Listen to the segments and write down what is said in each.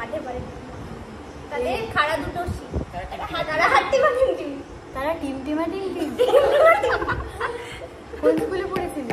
মাঠে পড়ে তাদের খাড়া দুটো তারা হাট্টিমা টিম তারা টিমটিমা টিম কোন স্কুলে পড়েছিল?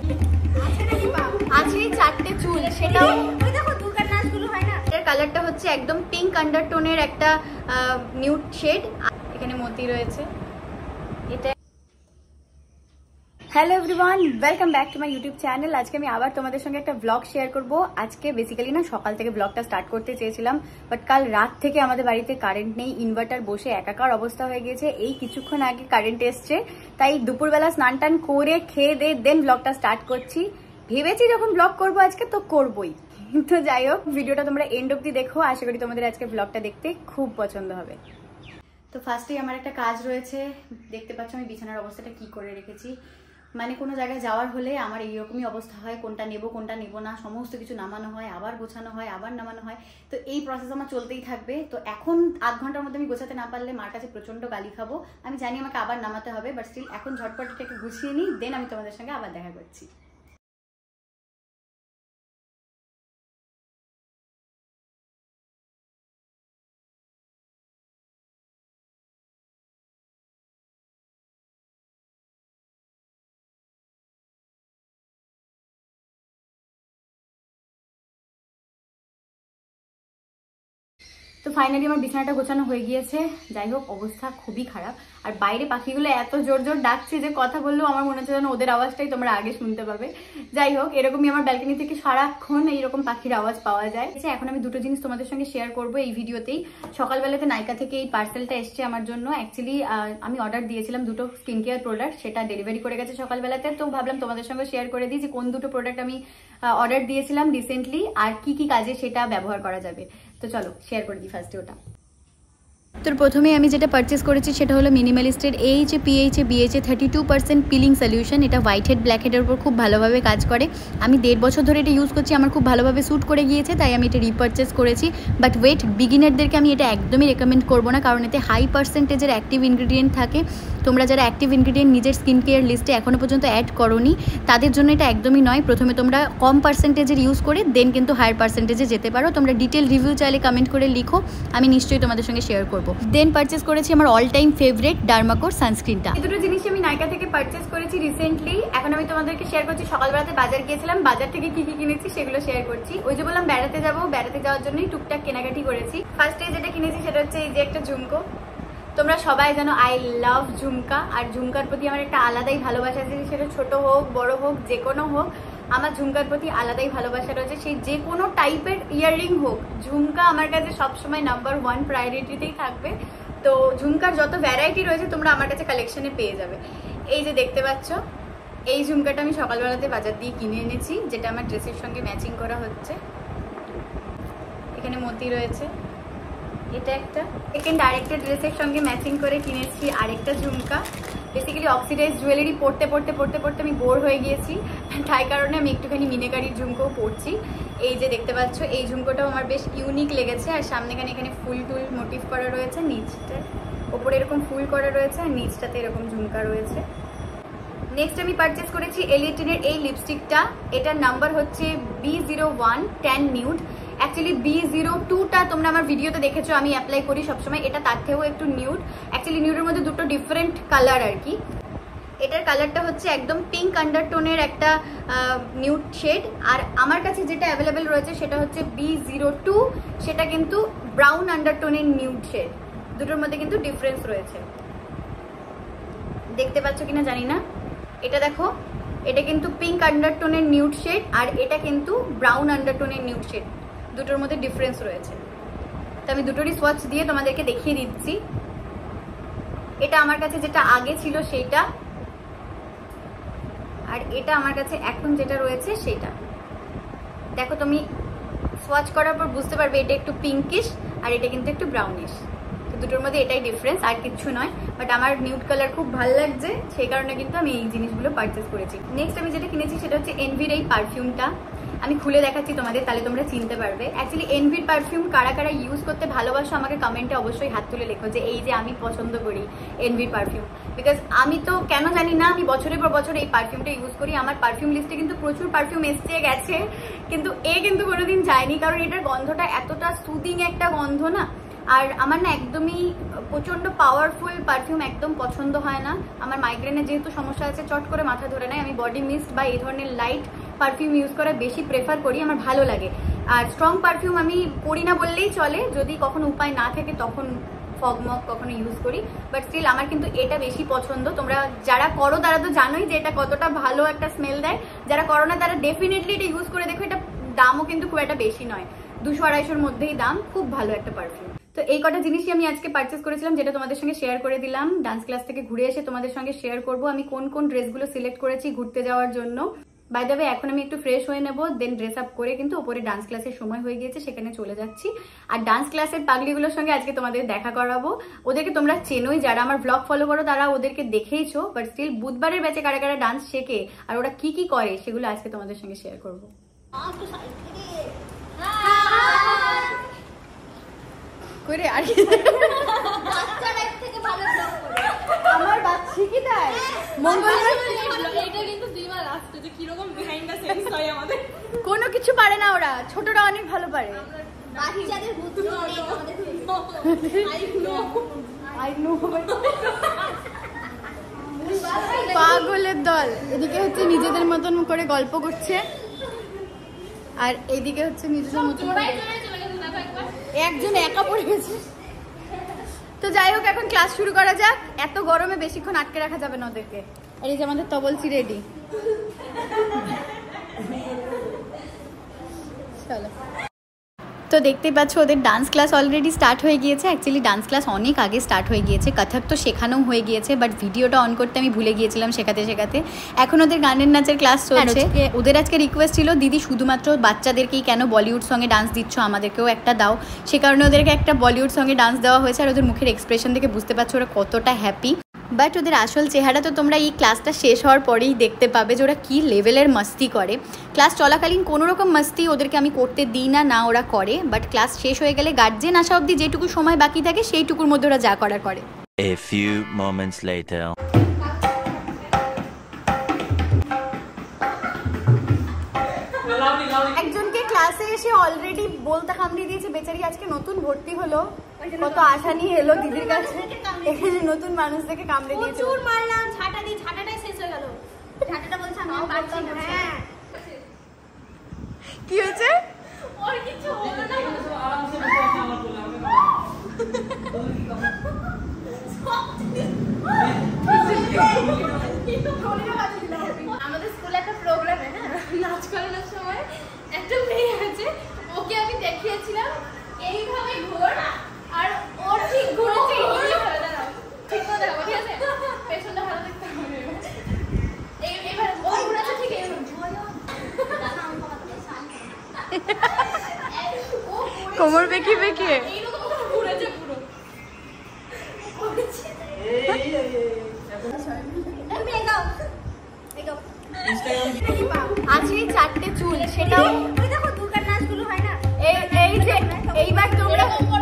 আছে 4টে চুল, সেটাও ওই দেখো দুর্গার নাচগুলো হয় না। এর কালারটা হচ্ছে একদম পিঙ্ক আন্ডারটোনের একটা নিউড শেড। এখানে মতি রয়েছে। এটা hello everyone, welcome back to my YouTube channel. আজকে আমি আবার তোমাদের সঙ্গে একটা ব্লগ শেয়ার করব। আজকে বেসিক্যালি না সকাল থেকে ব্লগটা স্টার্ট করতে চেয়েছিলাম, বাট কাল রাত থেকে আমাদের বাড়িতে কারেন্ট নেই, ইনভার্টার বসে একাকার অবস্থা হয়ে গিয়েছে। এই কিছুক্ষণ আগে কারেন্ট এসছে, তাই দুপুরবেলা স্নান টান করে খেয়ে দিয়ে দেন ব্লগটা স্টার্ট করছি। ভেবেছি যখন ব্লগ করবো আজকে তো করবোই। তো যাই হোক, ভিডিওটা তোমরা এন্ড অব্দি দেখো, আশা করি তোমাদের আজকে ব্লগটা দেখতে খুব পছন্দ হবে। তো ফার্স্টেই আমার একটা কাজ রয়েছে, দেখতে পাচ্ছ আমি বিছানার অবস্থাটা কি করে রেখেছি। মানে কোনো জায়গায় যাওয়ার হলে আমার এইরকমই অবস্থা হয়, কোনটা নেব কোনটা নেব না, সমস্ত কিছু নামানো হয়, আবার গোছানো হয়, আবার নামানো হয়। তো এই প্রসেস আমার চলতেই থাকবে। তো এখন আধ ঘন্টার মধ্যে আমি গোছাতে না পারলে মার কাছে প্রচন্ড গালি খাবো। আমি জানি আমাকে আবার নামাতে হবে, বাট স্টিল এখন ঝটপট এটাকে গুছিয়ে নিই, দেন আমি তোমাদের সঙ্গে আবার দেখা করছি। তো ফাইনালি আমার বিছানাটা গোছানো হয়ে গিয়েছে। যাই হোক, অবস্থা খুবই খারাপ। আর বাইরে পাখিগুলো এত জোর জোর ডাকছে যে কথা বললেও আমার মনে হচ্ছে যেন ওদের আওয়াজটাই তোমরা আগে শুনতে পাবে। যাই হোক, এরকমই আমার ব্যালকনি থেকে সারাক্ষণ এইরকম পাখির আওয়াজ পাওয়া যায়। এখন আমি দুটো জিনিস তোমাদের সঙ্গে শেয়ার করবো এই ভিডিওতেই। সকালবেলাতে নাইকা থেকে এই পার্সেলটা এসছে আমার জন্য। অ্যাকচুয়ালি আমি অর্ডার দিয়েছিলাম দুটো স্কিন কেয়ার প্রোডাক্ট, সেটা ডেলিভারি করে গেছে সকালবেলাতে। তো ভাবলাম তোমাদের সঙ্গে শেয়ার করে দিই যে কোন দুটো প্রোডাক্ট আমি অর্ডার দিয়েছিলাম রিসেন্টলি, আর কি কি কাজে সেটা ব্যবহার করা যাবে। তো চলো শেয়ার করে দিই ফার্স্টে ওটা। তো প্রথমে আমি যেটা পারচেস করেছি সেটা হলো মিনিমালিস্টের AHA PHA BHA 32% peeling solution. এটা হোয়াইট হেড ব্ল্যাক হেডের উপর খুব ভালোভাবে কাজ করে। আমি 1.5 বছর ধরে এটা ইউজ করছি, আমার খুব ভালোভাবে স্যুট করে গিয়েছে, তাই আমি এটা রিপারচেস করেছি। বাট ওয়েট, বিগিনারদেরকে আমি এটা একদমই রেকমেন্ড করবো না, কারণ এতে হাই পার্সেন্টেজের অ্যাক্টিভ ইনগ্রিডিয়েন্ট থাকে। তোমরা যারা অ্যাক্টিভ ইনগ্রিডিয়েন্ট নিজের স্কিন কেয়ার লিস্টে এখনও পর্যন্ত অ্যাড করোনি, তাদের জন্য এটা একদমই নয়। প্রথমে তোমরা কম পার্সেন্টেজের ইউজ করে দেন কিন্তু হায়ার পার্সেন্টেজে যেতে পারো। তোমরা ডিটেল রিভিউ চাইলে কমেন্ট করে লিখো, আমি নিশ্চয়ই তোমাদের সঙ্গে শেয়ার করবো। দেন পারচেস করেছি আমার অল টাইম ফেভারিট ডার্মাকোর সানস্ক্রিনটা। এই দুটো জিনিস আমি নাইকা থেকে পারচেস করেছি রিসেন্টলি। এখন আমি তোমাদেরকে শেয়ার করছি সকালবেলাতে বাজার গিয়েছিলাম, বাজার থেকে কি কি কিনেছি সেগুলো শেয়ার করছি। ওই যে বললাম বেড়াতে যাবো, বেড়াতে যাওয়ার জন্যই টুকটাক কেনাকাটি করেছি। ফার্স্টে যেটা কিনেছি সেটা হচ্ছে এই যে একটা ঝুমকো। তোমরা সবাই জানো আই লাভ ঝুমকা, আর ঝুমকার প্রতি আমার একটা আলাদাই ভালোবাসা আছে। সেটা ছোট হোক বড় হোক যে কোনো হোক, আমার ঝুমকার প্রতি আলাদাই ভালোবাসা রয়েছে। সেই যে কোনো টাইপের ইয়াররিং হোক, ঝুমকা আমার কাছে সবসময় নাম্বার 1 প্রায়োরিটিতেই থাকবে। তো ঝুমকার যত ভ্যারাইটি রয়েছে তোমরা আমার কাছে কালেকশনে পেয়ে যাবে। এই যে দেখতে পাচ্ছ, এই ঝুমকাটা আমি সকালবেলাতে বাজার দিয়ে কিনে এনেছি, যেটা আমার ড্রেসের সঙ্গে ম্যাচিং করা হচ্ছে। এখানে মতি রয়েছে, এটা একটা। সেকেন্ড আরেকটা ড্রেসের সঙ্গে ম্যাচিং করে কিনেছি আরেকটা ঝুমকা। বেসিক্যালি অক্সিডাইজ জুয়েলারি পড়তে পড়তে পড়তে পড়তে আমি বোর হয়ে গিয়েছি, তাই কারণে আমি একটুখানি মিনেকারির ঝুমকোও পড়ছি। এই যে দেখতে পাচ্ছ, এই ঝুমকোটাও আমার বেশ ইউনিক লেগেছে। আর সামনেখানে এখানে ফুল টুল মোটিভ করা রয়েছে, নিচটা ওপরে এরকম ফুল করা রয়েছে, আর নিচটাতে এরকম ঝুমকা রয়েছে। নেক্সট আমি পারচেস করেছি এলিয়েটিনের এই লিপস্টিকটা। এটার নাম্বার হচ্ছে B01 10 নিউড। অ্যাকচুয়ালি B02টা তোমরা আমার ভিডিওতে দেখেছো, আমি অ্যাপ্লাই করি সবসময়। এটা তার থেকেও একটু নিউড। অ্যাকচুয়ালি নিউডের মধ্যে দুটো ডিফারেন্ট কালার আর কি। এটার কালারটা হচ্ছে একদম পিঙ্ক আন্ডারটোনের একটা নিউড শেড। আর আমার কাছে যেটা অ্যাভেলেবেল রয়েছে সেটা হচ্ছে B02, সেটা কিন্তু ব্রাউন আন্ডারটোনের নিউড শেড। দুটোর মধ্যে কিন্তু ডিফারেন্স রয়েছে, দেখতে পাচ্ছ কিনা জানি না। এটা দেখো, এটা কিন্তু পিঙ্ক আন্ডারটোনের নিউড শেড, আর এটা কিন্তু ব্রাউন আন্ডারটোনের নিউড শেড। দুটোর মধ্যে ডিফারেন্স রয়েছে। তো আমি দুটোরই সোয়াচ দিয়ে তোমাদেরকে দেখিয়ে দিচ্ছি। এটা আমার কাছে যেটা আগে ছিল সেইটা, আর এটা আমার কাছে এখন যেটা রয়েছে সেইটা। দেখো, তুমি সোয়াচ করার পর বুঝতে পারবে এটা একটু পিঙ্কিশ আর এটা কিন্তু একটু ব্রাউনিশ। তো দুটোর মধ্যে এটাই ডিফারেন্স, আর কিছু নয়। বাট আমার নিউড কালার খুব ভালো লাগছে, সেই কারণে কিন্তু আমি এই জিনিসগুলো পারচেস করেছি। নেক্সট আমি যেটা কিনেছি সেটা হচ্ছে এনভির এই পারফিউমটা। আমি খুলে দেখাচ্ছি তোমাদের, তাহলে তোমরা চিনতে পারবে। অ্যাকচুয়ালি এনভির পারফিউম কারা কারা ইউজ করতে ভালোবাসো আমাকে কমেন্টে অবশ্যই হাত তুলে লেখো যে এই যে আমি পছন্দ করি এনভির পারফিউম। বিকজ আমি তো কেন জানি না, আমি বছরের পর বছর এই পারফিউমটা ইউজ করি। আমার পারফিউম লিস্টে কিন্তু প্রচুর পারফিউম এসছে গেছে, কিন্তু কিন্তু কোনোদিন যায়নি, কারণ এটার গন্ধটা এতটা সুদিং একটা গন্ধ না। আর আমার না একদমই প্রচন্ড পাওয়ারফুল পারফিউম একদম পছন্দ হয় না। আমার মাইগ্রেনের যেহেতু সমস্যা আছে, চট করে মাথা ধরে নেয়, আমি বডি মিস্ট বা এই ধরনের লাইট পারফিউম ইউজ করা বেশি প্রেফার করি, আমার ভালো লাগে। আর স্ট্রং পারফিউম আমি করি না বললেই চলে, যদি কখনো উপায় না থাকে তখন ফগমগ কখনো ইউজ করি, বাট স্টিল আমার কিন্তু এটা বেশি পছন্দ। তোমরা যারা করো তারা তো জানোই যে এটা কতটা ভালো একটা স্মেল দেয়, যারা করো না তারা ডেফিনেটলি এটা ইউজ করে দেখো। এটা দামও কিন্তু খুব একটা বেশি নয়, 200-250-র মধ্যেই দাম, খুব ভালো একটা পারফিউম। তো এই কটা জিনিসই আমি আজকে পারচেস করেছিলাম, যেটা তোমাদের সঙ্গে শেয়ার করে দিলাম। ডান্স ক্লাস থেকে ঘুরে এসে তোমাদের সঙ্গে শেয়ার করব আমি কোন কোন ড্রেসগুলো সিলেক্ট করেছি ঘুরতে যাওয়ার জন্য। বাই দ্য ওয়ে, এখন আমি একটু ফ্রেশ হয়ে নেবো, দেন ড্রেস আপ করে কিন্তু ওপরে ডান্স ক্লাসের সময় হয়ে গিয়েছে, সেখানে চলে যাচ্ছি। আর ডান্স ক্লাসের পাগলিগুলোর সঙ্গে আজকে তোমাদের দেখা করাবো। ওদেরকে তোমরা চেনোই, যারা আমার ব্লগ ফলো করো তারা ওদেরকে দেখেইছো, বাট স্টিল বুধবারের ব্যাচে কারা কারা ডান্স শেখে আর ওরা কি কি করে সেগুলো আজকে তোমাদের সঙ্গে শেয়ার করবো। আমার বাচ্চা কি তাই কোনো কিছু পারে না, ওরা ছোটরা অনেক ভালো পারে। পাগলের দল এদিকে হচ্ছে নিজেদের মতন করে গল্প করছে, আর এইদিকে হচ্ছে নিজেদের মতন একজন একা পড়ে গেছে। তো যাই হোক, এখন ক্লাস শুরু করা যাক। এত গরমে বেশিক্ষণ আটকে রাখা যাবে না ওদেরকে। আর এই যে আমাদের তবলচি রেডি, চলো। তো দেখতে পাচ্ছ ওদের ডান্স ক্লাস অলরেডি স্টার্ট হয়ে গিয়েছে। অ্যাকচুয়ালি ডান্স ক্লাস অনেক আগে স্টার্ট হয়ে গিয়েছে, কথক তো শেখানো হয়ে গিয়েছে, বাট ভিডিওটা অন করতে আমি ভুলে গিয়েছিলাম শেখাতে শেখাতে। এখন ওদের গানের নাচের ক্লাস চলছে। ওদের আজকে রিকোয়েস্ট ছিল, দিদি শুধুমাত্র বাচ্চাদেরকেই কেন বলিউড সঙ্গে ডান্স দিচ্ছ, আমাদেরকেও একটা দাও। সে কারণে ওদেরকে একটা বলিউড সঙ্গে ডান্স দেওয়া হয়েছে। আর ওদের মুখের এক্সপ্রেশন দেখে বুঝতে পারছো ওরা কতটা হ্যাপি। বাট ওদের আসল চেহারা তো তোমরা এই ক্লাসটা শেষ হওয়ার পরেই দেখতে পাবে যে ওরা কী লেভেলের মাস্তি করে। ক্লাস চলাকালীন কোনো রকম মাস্তি ওদেরকে আমি করতে দিই না, না ওরা করে, বাট ক্লাস শেষ হয়ে গেলে গার্জেন আসা অবধি যেটুকু সময় বাকি থাকে সেইটুকুর মধ্যে ওরা যা করার করে। A few moments later. একজনকে ক্লাসে এসে অলরেডি বলতে কামড়িয়ে দিয়েছে, বেচারি আজকে নতুন ভর্তি হলো, কত আশা নিয়ে এলো দিদির কাছে, এখানে নতুন মানুষ থেকে কামড়ে দিয়েছে। প্রচুর মারলাম, ছাটা দিয়ে ছাটাটাই শেষ হয়ে গেল। ছাটাটা বলছে আমি পারছি না। হ্যাঁ, কি হয়েছে? ওর কিছু হলো না। আমাদের স্কুলে একটা প্রোগ্রামে নাচ করানোর সময় একটা মেয়ে আছে, ওকে আমি দেখিয়েছিলাম এইভাবে ঘোর, আর ওর ঠিক ঘুরেছে ঠিক করে দেখাবো, ঠিক আছে? পেছনটা ভালো দেখতে হবে। এবার ওর ঘুরেছে ঠিক কোমর বেঁকিয়ে বেঁকিয়ে এইরকম ঘুরেছে পুরো। আজকে 4টে চুল, সেটাও দেখো দুর্গার নাচগুলো হয় না, এই যে এইবার তোমরা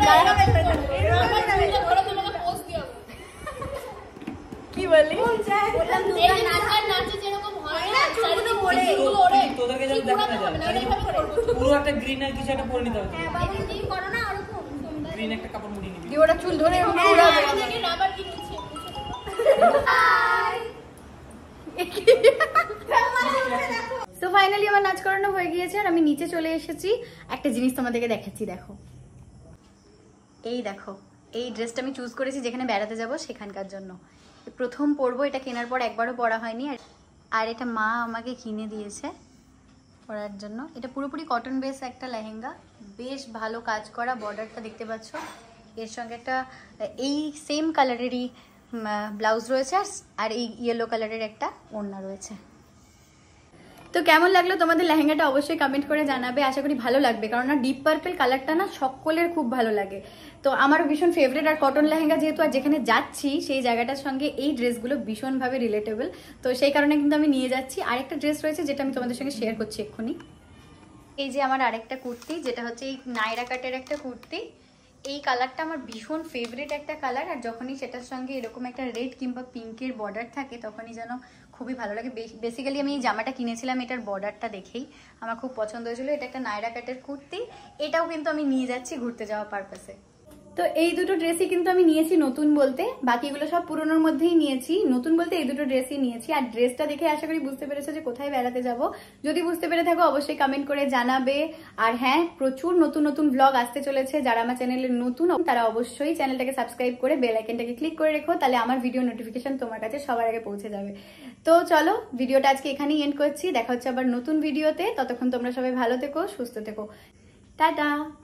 কি বলি বললাম দুর্গার নাচে যেরকম হয় না, চুলগুলো ওড়ে তোদেরকে যেন দেখা না যায়, পুরো একটা গ্রিন আর কিছু একটা পরে নিতে হবে। হ্যাঁ বাবা, তুমি করো না ওরকম গ্রিন একটা কাপড় মুড়ি নিবি, দিয়ে ওরা চুল ধরে এরকম উড়াবে। রাবার কি নিচ্ছে সো ফাইনালি আমার নাচ করানো হয়ে গিয়েছে, আর আমি নিচে চলে এসেছি। একটা জিনিস তোমাদেরকে দেখাচ্ছি, দেখো এই দেখো, এই ড্রেসটা আমি চুজ করেছি যেখানে বেড়াতে যাব সেখানকার জন্য। প্রথম পরবো, এটা কেনার পর একবারও পরা হয়নি, আর এটা মা আমাকে কিনে দিয়েছে পরার জন্য। এটা পুরোপুরি কটন বেস একটা লেহেঙ্গা, বেশ ভালো কাজ করা, বর্ডারটা দেখতে পাচ্ছ, এর সঙ্গে একটা এই সেম কালারেরই ব্লাউজ রয়েছে, আর এই ইয়েলো কালারের একটা ওড়না রয়েছে। তো কেমন লাগলো তোমাদের লেহেঙ্গাটা অবশ্যই কমেন্ট করে জানাবে, আশা করি ভালো লাগবে, কারণ না ডিপ পার্পল কালারটা না সকলের খুব ভালো লাগে, তো আমারও ভীষণ ফেভারিট। আর কটন লেহেঙ্গা যেহেতু আর যেখানে যাচ্ছি সেই জায়গাটার সঙ্গে এই ড্রেসগুলো ভীষণভাবে রিলেটেবল, তো সেই কারণে কিন্তু আমি নিয়ে যাচ্ছি। আরেকটা ড্রেস রয়েছে যেটা আমি তোমাদের সঙ্গে শেয়ার করছি এক্ষুনি। এই যে আমার আরেকটা কুর্তি, যেটা হচ্ছে এই নায়রা কাটের একটা কুর্তি। এই কালারটা আমার ভীষণ ফেভারিট একটা কালার, আর যখনই সেটার সঙ্গে এরকম একটা রেড কিংবা পিঙ্কের বর্ডার থাকে তখনই যেন খুবই ভালো লাগে। বেসিক্যালি আমি এই জামাটা কিনেছিলাম এটার বর্ডারটা দেখেই, আমার খুব পছন্দ হয়েছিল। এটা একটা নায়রা কাটের কুর্তি, এটাও কিন্তু আমি নিয়ে যাচ্ছি ঘুরতে যাওয়া পারপাসে। তো এই দুটো ড্রেসই কিন্তু আমি নিয়েছি নতুন বলতে, বাকিগুলো সব পুরোনোর মধ্যেই নিয়েছি। নতুন বলতে এই দুটো ড্রেসই নিয়েছি। আর ড্রেসটা দেখে আশা করি বুঝতে পেরেছো যে কোথায় বেড়াতে যাব। যদি বুঝতে পেরে থাকো অবশ্যই কমেন্ট করে জানাবে। আর হ্যাঁ, প্রচুর নতুন নতুন ব্লগ আসতে চলেছে। যারা আমার চ্যানেলে নতুন তারা অবশ্যই চ্যানেলটাকে সাবস্ক্রাইব করে বেল আইকনটাকে ক্লিক করে রেখো, তাহলে আমার ভিডিও নোটিফিকেশন তোমার কাছে সবার আগে পৌঁছে যাবে। তো চলো, ভিডিওটা আজকে এখানেই এন্ড করছি। দেখা হচ্ছে আবার নতুন ভিডিওতে। ততক্ষণ তোমরা সবাই ভালো থেকো, সুস্থ থেকো। টাটা।